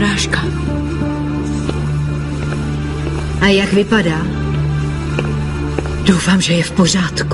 bráška. A jak vypadá? Doufám, že je v pořádku.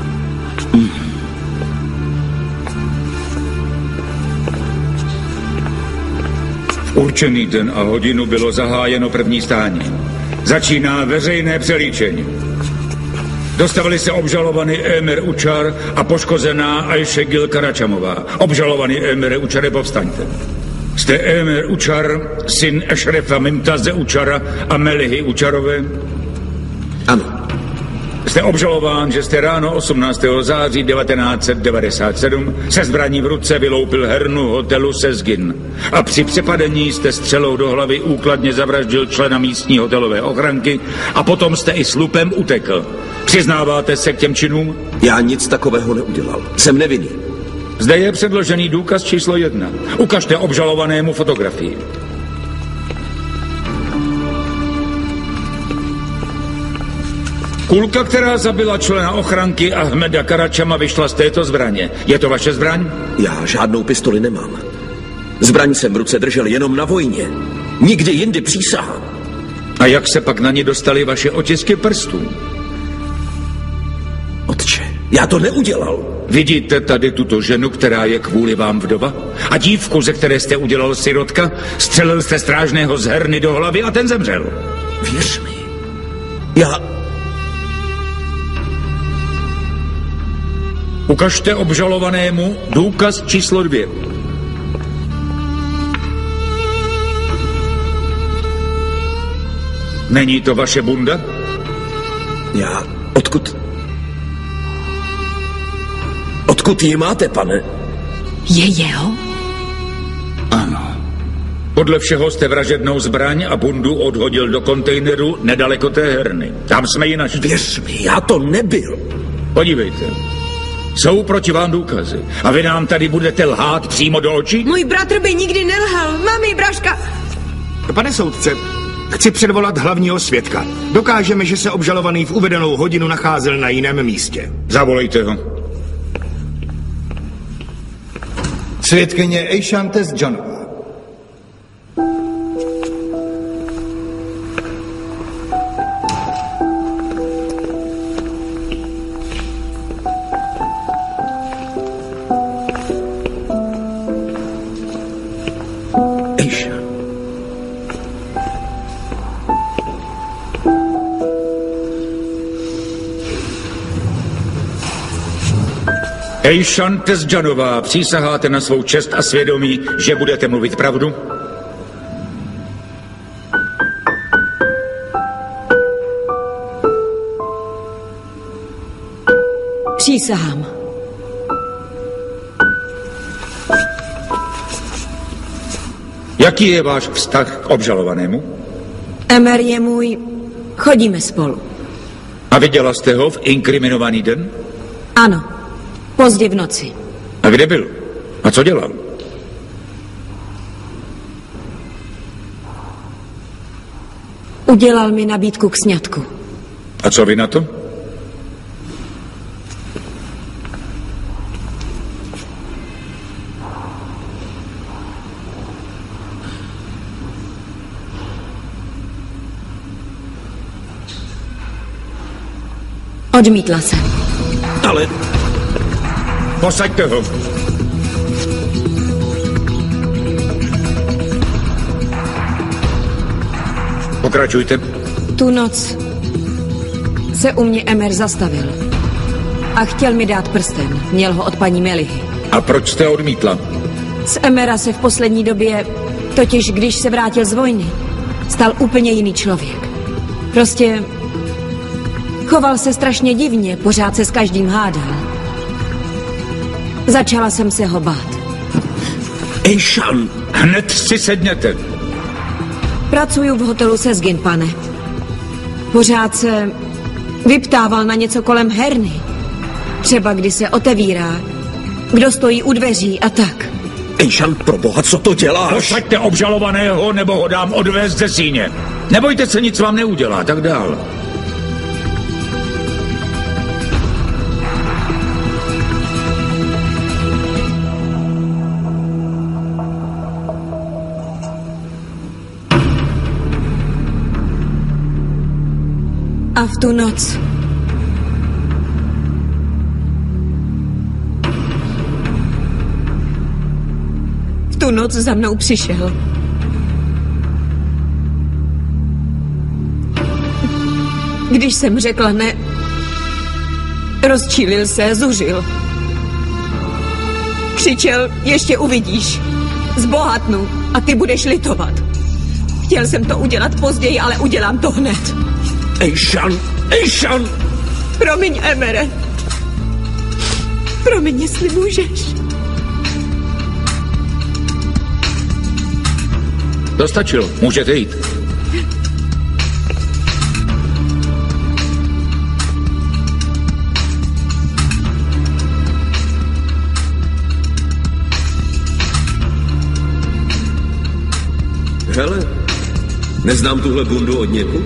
V určený den a hodinu bylo zahájeno první stání. Začíná veřejné přelíčení. Dostavili se obžalovaný Emir Učar a poškozená Ayşegül Karačamová. Obžalovaný Emir Učare, povstaňte. Jste Emir Učar, syn Ešrefa Mimtaze Učara a Melihy Učarové? Ano. Jste obžalován, že jste ráno 18. září 1997 se zbraní v ruce vyloupil hernu hotelu Sezgin a při přepadení jste střelou do hlavy úkladně zavraždil člena místní hotelové ochranky a potom jste i s lupem utekl. Přiznáváte se k těm činům? Já nic takového neudělal. Jsem nevinný. Zde je předložený důkaz číslo 1. Ukažte obžalovanému fotografii. Kulka, která zabila člena ochranky Ahmeda Karačama, vyšla z této zbraně. Je to vaše zbraň? Já žádnou pistoli nemám. Zbraň jsem v ruce držel jenom na vojně. Nikdy jindy, přísahám. A jak se pak na ní dostali vaše otisky prstů? Otče, já to neudělal. Vidíte tady tuto ženu, která je kvůli vám vdova? A dívku, ze které jste udělal sirotka? Střelil jste strážného z herny do hlavy a ten zemřel. Věř mi. Já... Ukažte obžalovanému důkaz číslo 2. Není to vaše bunda? Já... Odkud ji máte, pane? Je jeho? Ano. Podle všeho jste vražednou zbraň a bundu odhodil do kontejneru nedaleko té herny. Tam jsme ji našli. Věř mi, já to nebyl. Podívejte. Jsou proti vám důkazy. A vy nám tady budete lhát přímo do očí? Můj bratr by nikdy nelhal. Mami, bráška... Pane soudce, chci předvolat hlavního svědka. Dokážeme, že se obžalovaný v uvedenou hodinu nacházel na jiném místě. Zavolejte ho. Svědkyně Ayşan Tezcanová. Ayşan Tezcanová, přísaháte na svou čest a svědomí, že budete mluvit pravdu? Přísahám. Jaký je váš vztah k obžalovanému? Emer je můj... Chodíme spolu. A viděla jste ho v inkriminovaný den? Ano. Pozdě v noci. A kde byl? A co dělal? Udělal mi nabídku k sňatku. A co vy na to? Odmítla jsem. Ale... Posaďte ho. Pokračujte. Tu noc se u mě Emer zastavil a chtěl mi dát prsten. Měl ho od paní Melihy. A proč jste odmítla? Z Emera se v poslední době, totiž když se vrátil z vojny, stal úplně jiný člověk. Prostě choval se strašně divně, pořád se s každým hádal. Začala jsem se ho bát. Ayşan! Hned si sedněte. Pracuju v hotelu Sezgin, pane. Pořád se vyptával na něco kolem herny. Třeba kdy se otevírá, kdo stojí u dveří a tak. Ayşan, proboha, co to děláš? Posaďte obžalovaného, nebo ho dám odvést ze síně. Nebojte se, nic vám neudělá, tak dál. A v tu noc za mnou přišel. Když jsem řekla ne, rozčílil se, zuřil. Křičel, ještě uvidíš. Zbohatnu a ty budeš litovat. Chtěl jsem to udělat později, ale udělám to hned. Ejšan! Promiň, Emere. Promiň, jestli můžeš. To stačilo, můžete jít. Hele, neznám tuhle bundu od někud?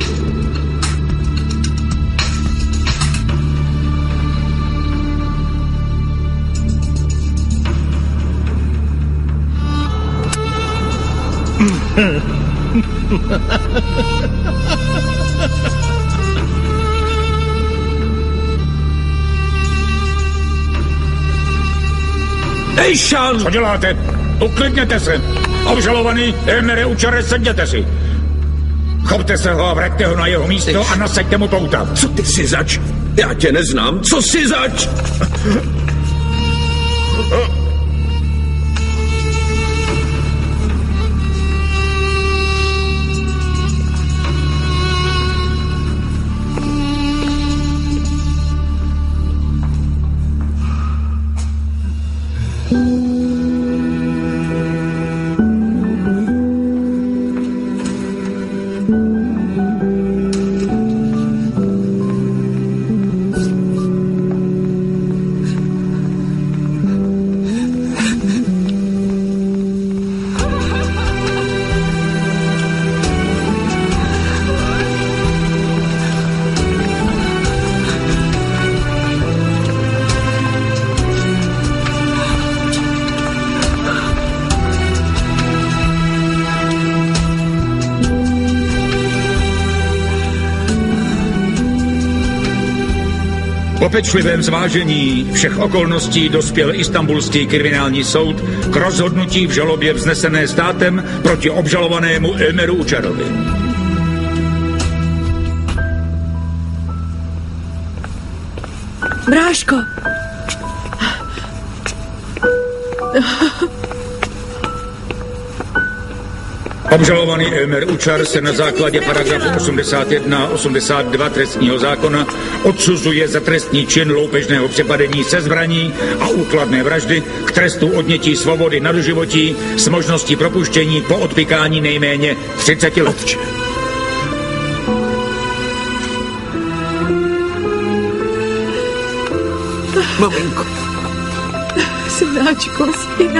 Ejšan! Co děláte? Uklidněte se. Obžalovaný Emere Učare, sedněte si. Chopte se ho a vraťte ho na jeho místo a nasaďte mu pouta. Co ty jsi zač? Já tě neznám. Co jsi zač? Po pečlivém zvážení všech okolností dospěl Istanbulský kriminální soud k rozhodnutí v žalobě vznesené státem proti obžalovanému Emeru Učarovi. Bráško! Obžalovaný Emer Učar se na základě paragrafu 81 a 82 trestního zákona odsuzuje za trestný čin loupežného přepadení se zbraní a úkladné vraždy k trestu odnětí svobody na doživotí s možností propuštění po odpykání nejméně 30 let. Maminko. Synáčko.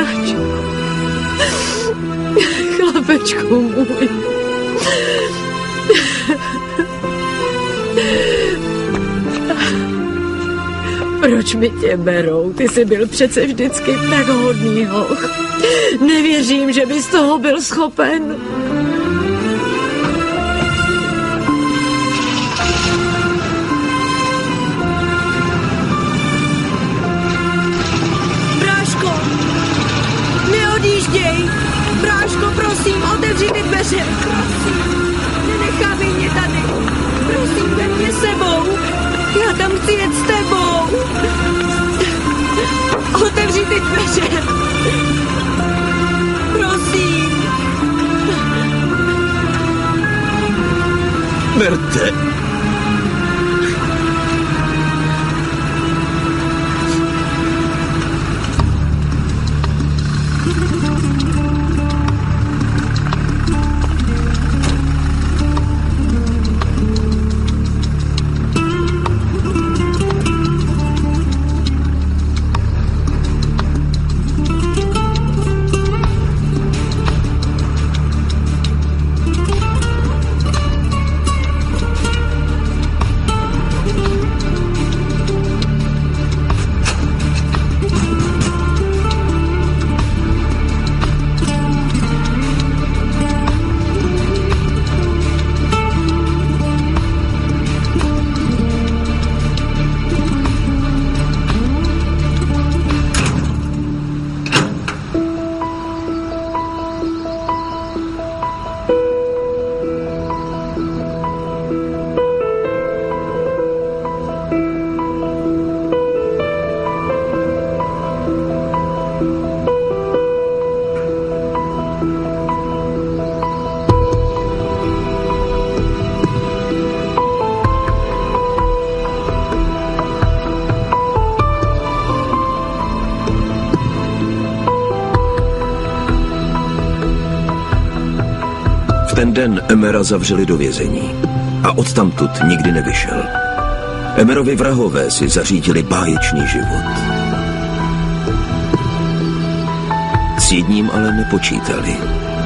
Chlapečku můj. Proč mi tě berou? Ty jsi byl přece vždycky tak hodný hoch. Nevěřím, že bys toho byl schopen. Bráško, neodjížděj. Bráško, prosím, otevři ty dveře. Prosím, nenechávej mě tady. Prosím, vem mě sebou. Já tam chci jet s tebou. Otevři ty dveře. Prosím. Berte. ten den Emera zavřeli do vězení a odtamtud nikdy nevyšel. Emerovi vrahové si zařídili báječný život. S jedním ale nepočítali.